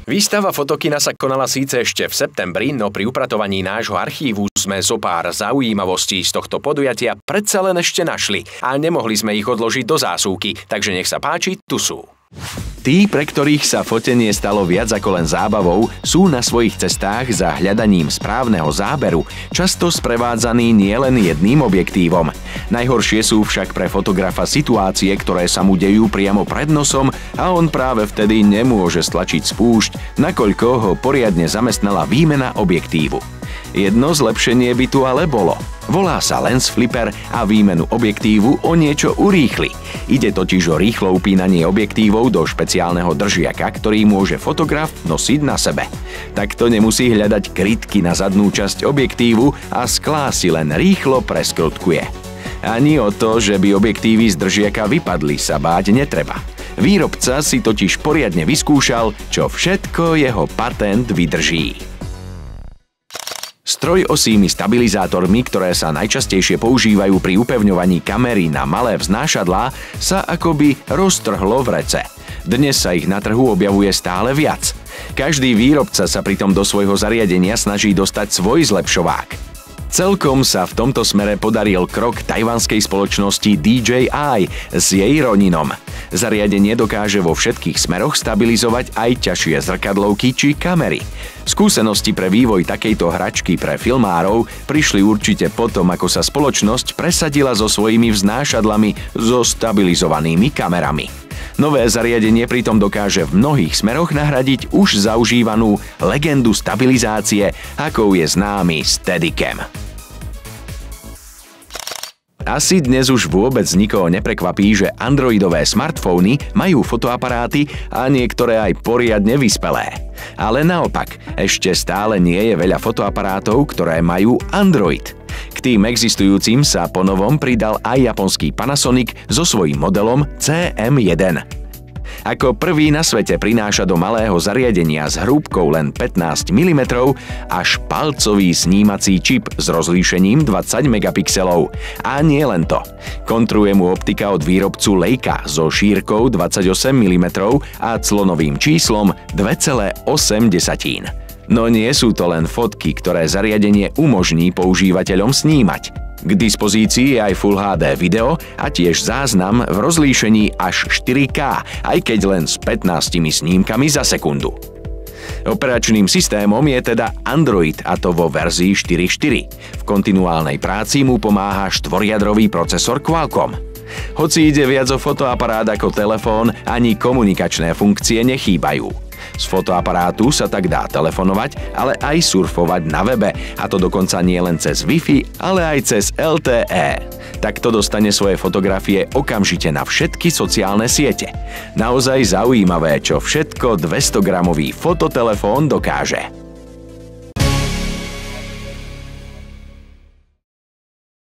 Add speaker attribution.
Speaker 1: Výstava Fotokina sa konala síce ešte v septembri, no pri upratovaní nášho archívu sme zo pár zaujímavostí z tohto podujatia predsa len ešte našli a nemohli sme ich odložiť do zásuvky, takže nech sa páči, tu sú. Tí, pre ktorých sa fotenie stalo viac ako len zábavou, sú na svojich cestách za hľadaním správneho záberu často sprevádzaní nielen jedným objektívom. Najhoršie sú však pre fotografa situácie, ktoré sa mu dejú priamo pred nosom a on práve vtedy nemôže stlačiť spúšť, nakoľko ho poriadne zamestnala výmena objektívu. Jedno zlepšenie by tu ale bolo. Volá sa lens flipper a výmenu objektívu o niečo urýchli. Ide totiž o rýchlo upínanie objektívov do špeciálneho držiaka, ktorý môže fotograf nosiť na sebe. Takto nemusí hľadať krytky na zadnú časť objektívu a sklá si len rýchlo preskrutkuje. Ani o to, že by objektívy z držiaka vypadli, sa báť netreba. Výrobca si totiž poriadne vyskúšal, čo všetko jeho patent vydrží. S trojosými stabilizátormi, ktoré sa najčastejšie používajú pri upevňovaní kamery na malé vznášadlá, sa akoby roztrhlo v rece. Dnes sa ich na trhu objavuje stále viac. Každý výrobca sa pritom do svojho zariadenia snaží dostať svoj zlepšovák. Celkom sa v tomto smere podaril krok tajvanskej spoločnosti DJI s jej Roninom. Zariadenie dokáže vo všetkých smeroch stabilizovať aj ťažšie zrkadlovky či kamery. Skúsenosti pre vývoj takejto hračky pre filmárov prišli určite potom, ako sa spoločnosť presadila so svojimi vznášadlami so stabilizovanými kamerami. Nové zariadenie pritom dokáže v mnohých smeroch nahradiť už zaužívanú legendu stabilizácie, akou je známy Steadicam. Asi dnes už vôbec nikoho neprekvapí, že androidové smartfóny majú fotoaparáty a niektoré aj poriadne vyspelé. Ale naopak, ešte stále nie je veľa fotoaparátov, ktoré majú Android. K tým existujúcim sa ponovom pridal aj japonský Panasonic so svojím modelom CM1. Ako prvý na svete prináša do malého zariadenia s hrúbkou len 15 mm až palcový snímací čip s rozlíšením 20 megapixelov. A nie len to. Kontruje mu optika od výrobcu Leica so šírkou 28 mm a clonovým číslom 2,8. No nie sú to len fotky, ktoré zariadenie umožní používateľom snímať. K dispozícii je aj Full HD video a tiež záznam v rozlíšení až 4K, aj keď len s 15 snímkami za sekundu. Operačným systémom je teda Android, a to vo verzii 4.4. V kontinuálnej práci mu pomáha štvoriadrový procesor Qualcomm. Hoci ide viac o fotoaparát ako telefón, ani komunikačné funkcie nechýbajú. Z fotoaparátu sa tak dá telefonovať, ale aj surfovať na webe, a to dokonca nie len cez Wi-Fi, ale aj cez LTE. Takto dostane svoje fotografie okamžite na všetky sociálne siete. Naozaj zaujímavé, čo všetko 200-gramový fototelefón dokáže.